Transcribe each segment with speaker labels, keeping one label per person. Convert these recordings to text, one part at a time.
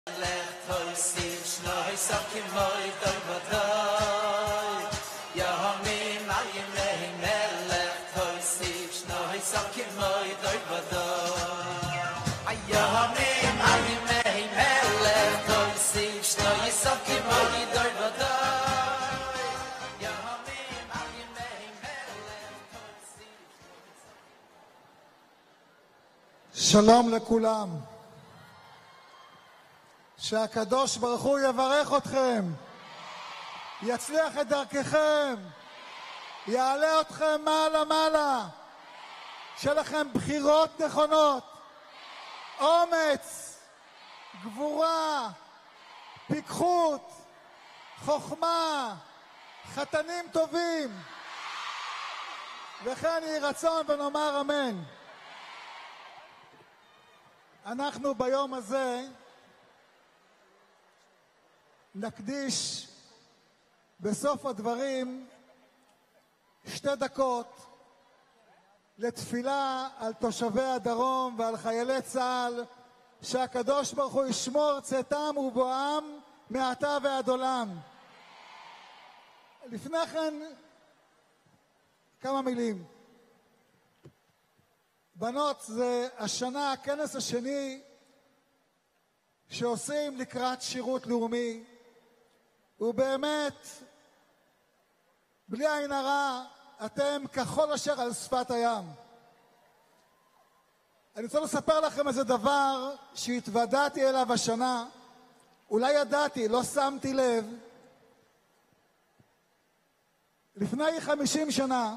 Speaker 1: שלום לכולם. שהקדוש ברוך הוא יברך אתכם, יצליח את דרככם, יעלה אתכם מעלה מעלה, שיהיה לכם בחירות נכונות, אומץ, גבורה, פיקחות, חוכמה, חתנים טובים, וכן יהי רצון ונאמר אמן. אנחנו ביום הזה נקדיש בסוף הדברים 2 דקות לתפילה על תושבי הדרום ועל חיילי צה"ל, שהקדוש ברוך הוא ישמור צאתם ובואם מעתה ועד עולם. לפני כן כמה מילים. בנות, זה השנה הכנס השני שעושים לקראת שירות לאומי, ובאמת בלי עין הרע אתם כחול אשר על שפת הים. אני רוצה לספר לכם איזה דבר שהתוודעתי אליו השנה, אולי ידעתי, לא שמתי לב. לפני 50 שנה,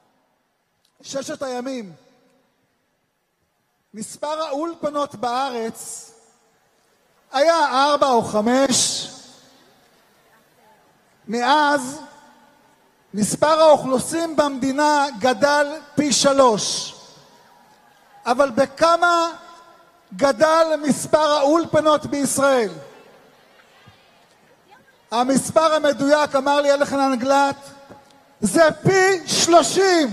Speaker 1: 6 הימים, מספר האולפנות בארץ היה 4 או 5. מאז מספר האוכלוסין במדינה גדל פי 3. אבל בכמה גדל מספר האולפנות בישראל? המספר המדויק, אמר לי אלחנן גלט, זה פי 30.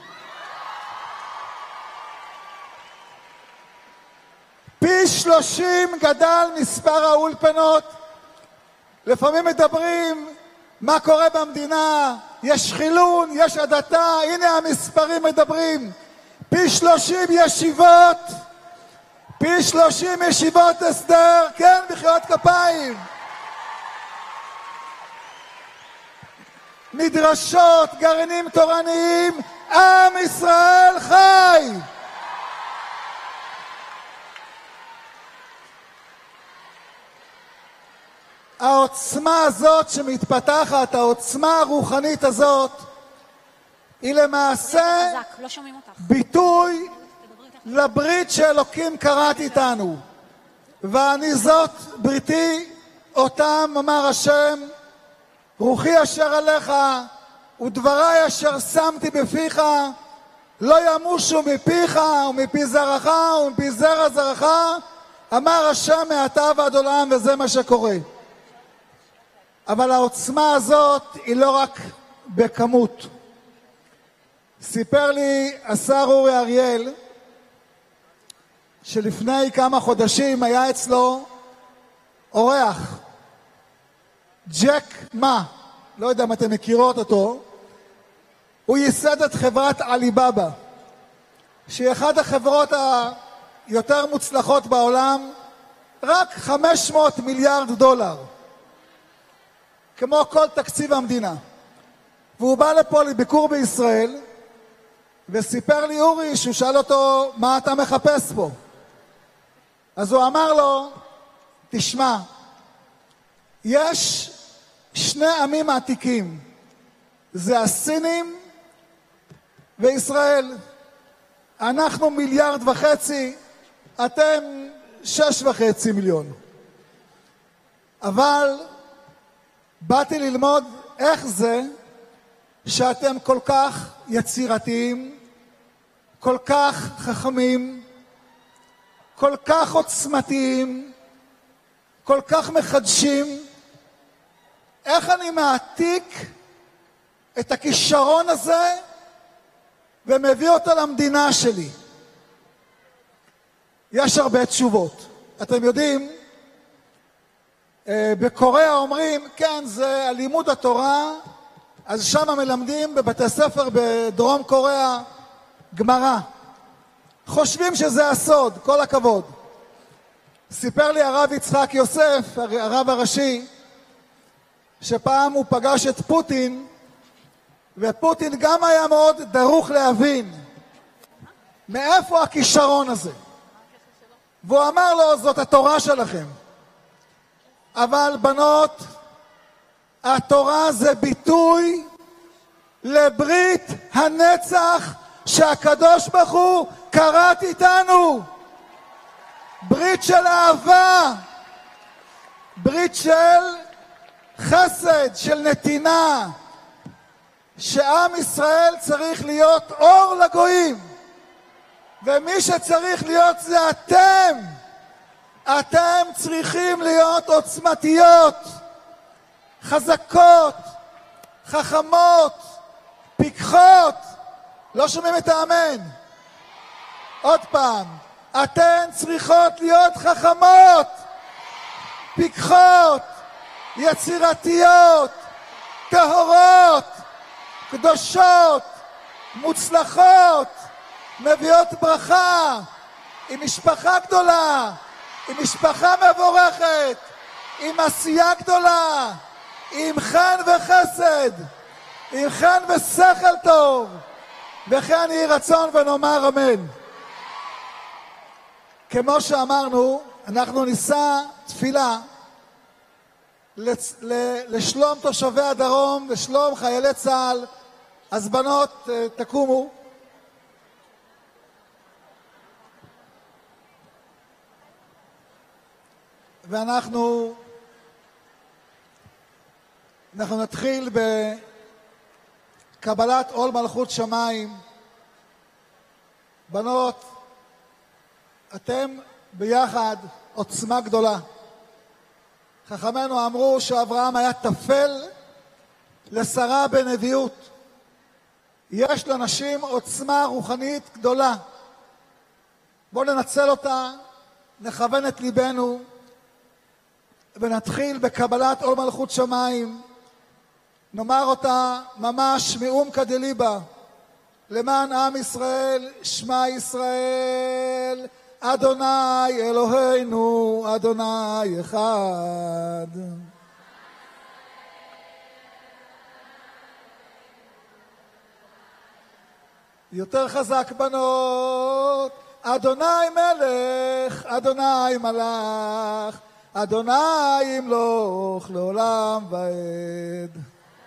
Speaker 1: פי 30 גדל מספר האולפנות. לפעמים מדברים מה קורה במדינה, יש חילון, יש הדתה, הנה המספרים מדברים. פי 30 ישיבות, פי 30 ישיבות הסדר, כן, מחיאות כפיים. מדרשות, גרעינים תורניים, עם ישראל חי. העוצמה הזאת שמתפתחת, העוצמה הרוחנית הזאת, היא למעשה ביטוי לברית שאלוקים כרת איתנו. ואני זאת בריתי, אותם אמר השם, רוחי אשר עליך ודברי אשר שמתי בפיך, לא ימושו מפיך ומפי זרעך ומפי זרע זרעך, אמר השם מעתה ועד עולם, וזה מה שקורה. אבל העוצמה הזאת היא לא רק בכמות. סיפר לי השר אורי אריאל שלפני כמה חודשים היה אצלו אורח, ג'ק מה, לא יודע אם אתם מכירות אותו. הוא ייסד את חברת עליבאבא, שהיא אחת החברות היותר מוצלחות בעולם, רק 500 מיליארד דולר, כמו כל תקציב המדינה. והוא בא לפה לביקור בישראל, וסיפר לי אורי שהוא שאל אותו, מה אתה מחפש פה? אז הוא אמר לו, תשמע, יש 2 עמים עתיקים, זה הסינים וישראל. אנחנו 1.5 מיליארד, אתם 6.5 מיליון. אבל באתי ללמוד איך זה שאתם כל כך יצירתיים, כל כך חכמים, כל כך עוצמתיים, כל כך מחדשים. איך אני מעתיק את הכישרון הזה ומביא אותו למדינה שלי? יש הרבה תשובות. אתם יודעים, בקוריאה אומרים, כן, זה לימוד התורה, אז שם מלמדים בבתי ספר בדרום קוריאה גמרא. חושבים שזה הסוד, כל הכבוד. סיפר לי הרב יצחק יוסף, הרב הראשי, שפעם הוא פגש את פוטין, ופוטין גם היה מאוד דרוך להבין מאיפה הכישרון הזה. והוא אמר לו, זאת התורה שלכם. אבל בנות, התורה זה ביטוי לברית הנצח שהקדוש ברוך הוא כרת איתנו. ברית של אהבה, ברית של חסד, של נתינה, שעם ישראל צריך להיות אור לגויים, ומי שצריך להיות זה אתם. אתם צריכים להיות עוצמתיות, חזקות, חכמות, פיקחות. לא שומעים את האמן? עוד פעם, אתן צריכות להיות חכמות, פיקחות, יצירתיות, טהורות, קדושות, מוצלחות, מביאות ברכה, עם משפחה גדולה, עם משפחה מבורכת, עם עשייה גדולה, עם חן וחסד, עם חן ושכל טוב, וכן יהי רצון ונאמר אמן. כמו שאמרנו, אנחנו נישא תפילה לשלום תושבי הדרום ושלום חיילי צה"ל. אז בנות, תקומו. ואנחנו נתחיל בקבלת עול מלכות שמיים. בנות, אתם ביחד עוצמה גדולה. חכמינו אמרו שאברהם היה תפל לשרה בנביאות. יש לנשים עוצמה רוחנית גדולה. בואו ננצל אותה, נכוון את ליבנו, ונתחיל בקבלת עול מלכות שמיים. נאמר אותה ממש מעומקא דליבא, למען עם ישראל. שמע ישראל, אדוני אלוהינו, אדוני אחד. יותר חזק בנות. אדוני מלך, אדוני מלך, אדוני ימלוך לעולם ועד.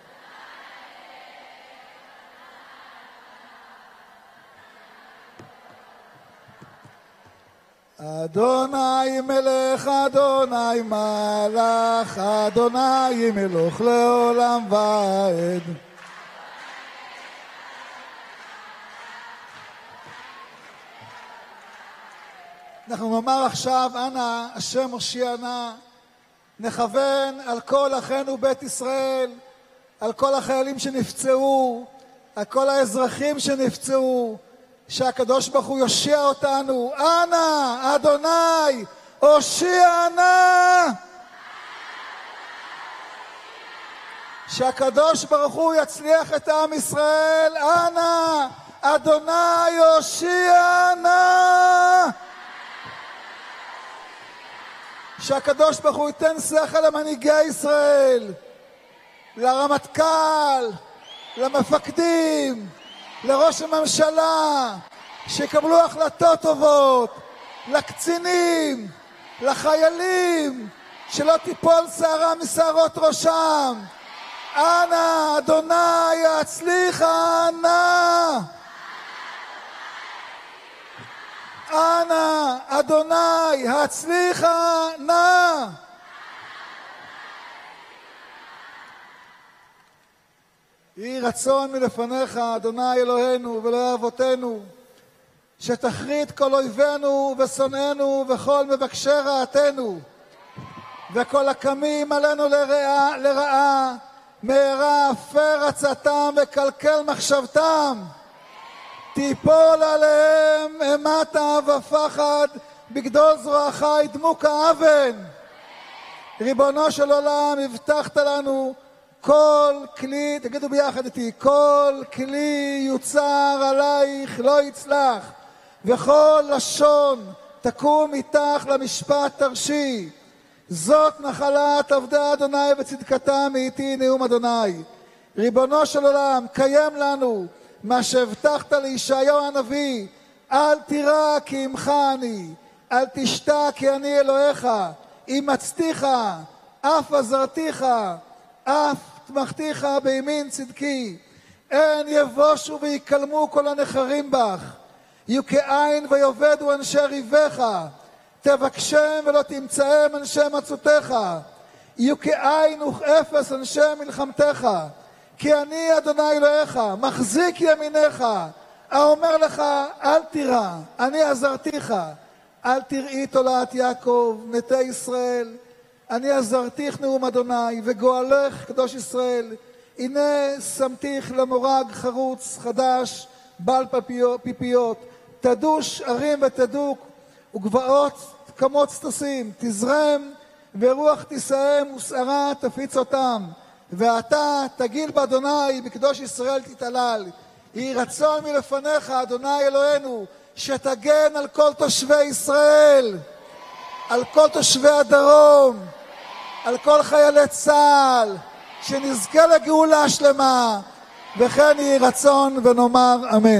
Speaker 1: אדוני מלך, אדוני מלך, אדוני ימלוך לעולם ועד. אנחנו נאמר עכשיו, אנא השם הושיע נא. נכוון על כל אחינו בית ישראל, על כל החיילים שנפצעו, על כל האזרחים שנפצעו, שהקדוש ברוך הוא יושיע אותנו. אנא אדוני הושיע נא. שהקדוש ברוך הוא יצליח את עם ישראל. אנא אדוני הושיע נא. שהקדוש ברוך הוא ייתן שכל למנהיגי ישראל, לרמטכ"ל, למפקדים, לראש הממשלה, שיקבלו החלטות טובות, לקצינים, לחיילים, שלא תיפול שערה משערות ראשם. אנא אדוני הצליחה נא. אנא אדוני הצליחה נא. יהי רצון מלפניך, אדוני אלוהינו ואלוהי אבותינו, שתכרית כל אויבינו ושונאינו וכל מבקשי רעתנו, וכל הקמים עלינו לרעה, מהרה הפר עצתם וקלקל מחשבתם. תיפול עליהם אימתה ופחד, בגדול זרועך ידמו כאבן. ריבונו של עולם, הבטחת לנו כל כלי, תגידו ביחד איתי, כל כלי יוצר עלייך לא יצלח, וכל לשון תקום איתך למשפט תרשי. זאת נחלת עבדי אדוני וצדקתם מאיתי נאום אדוני. ריבונו של עולם, קיים לנו מה שהבטחת לישעיהו הנביא, אל תירא כי עמך אני, אל תשתא כי אני אלוהיך, אימצתיך, אף עזרתיך, אף תמכתיך בימין צדקי. אין יבושו ויקלמו כל הנחרים בך, יהיו כעין ויאבדו אנשי ריבך, תבקשם ולא תמצאם אנשי מצאותיך, יהיו כעין וכאפס אנשי מלחמתך, כי אני אדוני אלוהיך, מחזיק ימיניך, האומר לך אל תירא, אני עזרתיך, אל תראי תולעת יעקב, נטי ישראל, אני עזרתיך נאום אדוני, וגואלך קדוש ישראל, הנה שמתיך למורג חרוץ חדש, בעל פיפיות, תדוש ערים ותדוק, וגבעות כמוץ תשים, תזרם ורוח תישאם ושערה תפיץ אותם, ואתה תגיל באדוני בקדוש ישראל תתעלל. יהי רצון מלפניך אדוני אלוהינו שתגן על כל תושבי ישראל, על כל תושבי הדרום, על כל חיילי צה"ל, שנזכה לגאולה שלמה, וכן יהי רצון ונאמר אמן.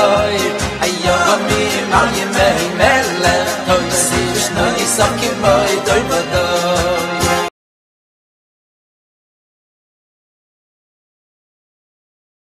Speaker 2: Ay, yo, mi,